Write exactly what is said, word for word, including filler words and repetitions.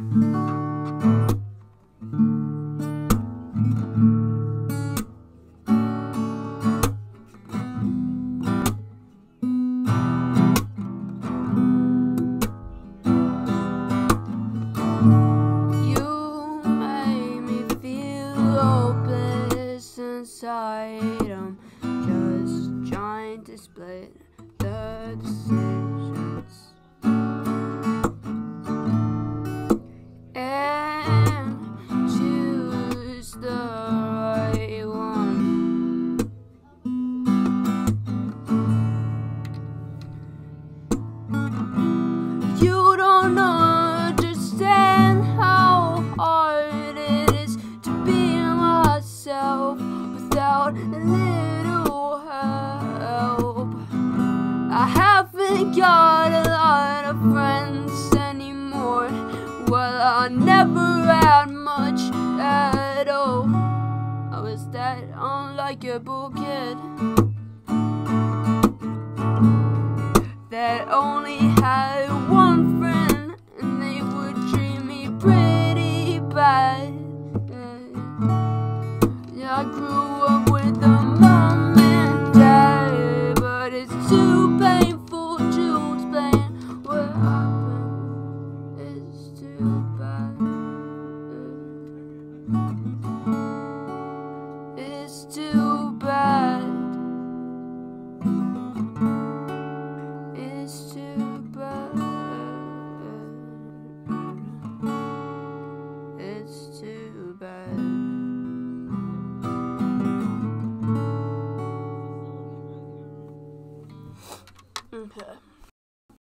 You made me feel hopeless inside. I'm just trying to split the decisions and choose the right one. You don't understand how hard it is to be myself without a little help. I haven't got a lot of friends anymore. Well, I never had much at all. I was that unlikable kid.